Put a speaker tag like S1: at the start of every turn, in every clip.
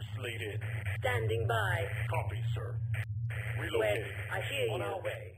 S1: Orders laid in.
S2: Standing by.
S1: Copy, sir. Relocating.
S2: I hear you.
S1: On our way.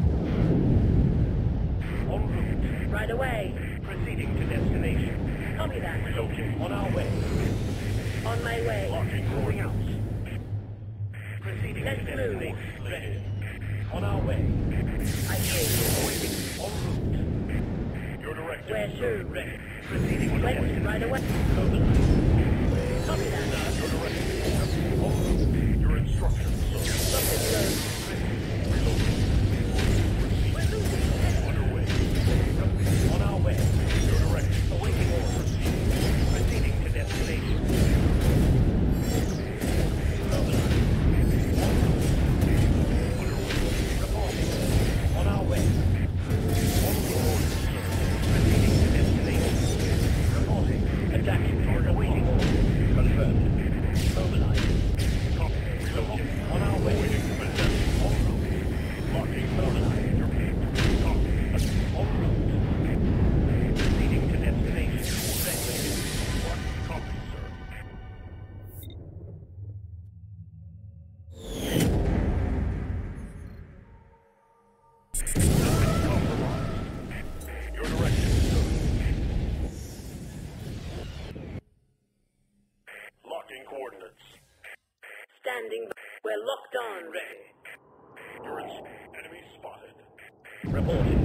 S1: En route.
S2: Right away.
S1: Proceeding to destination.
S2: Copy that.
S1: Relocating. On our way.
S2: On my way.
S1: Locking. Moving out. Proceeding
S2: Let's
S1: to
S2: move.
S1: destination. Laid in. On our way.
S2: I hear you.
S1: Awaiting. En route. Your directive.
S2: Where to?
S1: Ready. Proceeding to
S2: Wait,
S1: destination.
S2: right away.
S1: Mobilize.
S2: Copy that.
S1: Your directive. En route. Your instructions, sir.
S2: Something goes.
S1: Relocating.
S2: We're losing.
S1: Underway. On our way. Your directive. Awaiting orders. Proceeding to destination. Mobilize. Underway. Reporting. On our way. On the orders, sir. Proceeding to destination. Reporting. Attacking target. Awaiting orders. Confirmed. Mobilize. Copy. Relocating. On our way. Waiting for possession. En route. Locking. Mobilize. Copy. En route. Proceeding to destination. Ready. Copy, sir. Compromised. Your direction, sir. Locking coordinates.
S2: Standing by. We're locked on.
S1: Ready. Your enemy spotted.
S2: Reporting.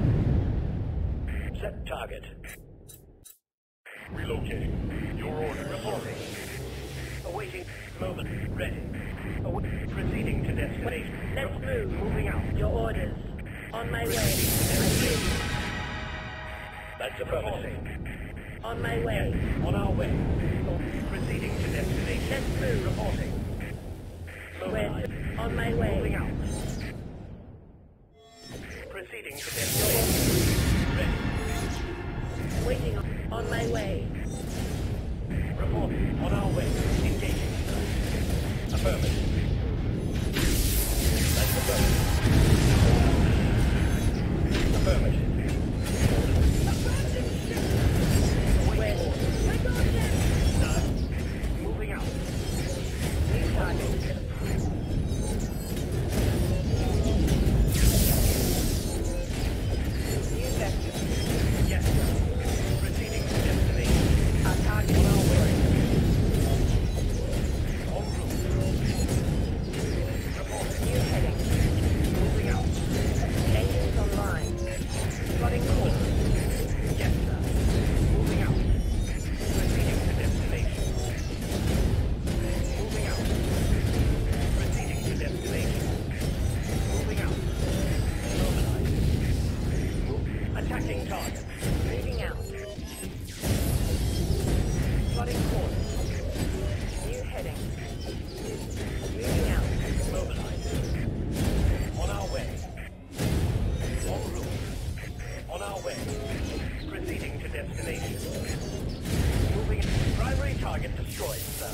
S2: Set target.
S1: Relocating. Your order.
S2: Reporting. Awaiting.
S1: Moment.
S2: Ready.
S1: Proceeding to destination.
S2: Let's move.
S1: Moving out.
S2: Your orders. On my way. I hear you.
S1: That's affirmative.
S2: On my way.
S1: On our way. Proceeding to destination.
S2: Let's move.
S1: Reporting.
S2: Where
S1: Mobilize.
S2: to? On my way.
S1: Moving out. Proceeding to destination. Ready.
S2: Waiting. On my way.
S1: Reporting. On our way. Engaging. Affirmative. That's affirmative. Affirmative.
S2: Where?
S1: Done. Moving out.
S2: New target. New vector.
S1: Yes, sir. Proceeding to destination.
S2: Our target.
S1: On our way. En route. Reporting.
S2: New heading.
S1: Moving out.
S2: Engines online. Plotting course.
S1: Yes, sir. Moving out. Proceeding to destination. Moving out. Proceeding to destination. Moving out. Mobilize. Attacking target.
S2: Moving out. Plotting course. New heading. Moving out.
S1: Mobilize. On our way. En route. On our way. Proceeding to destination. Moving. Primary target destroyed, sir.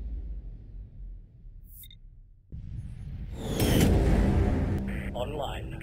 S1: Online.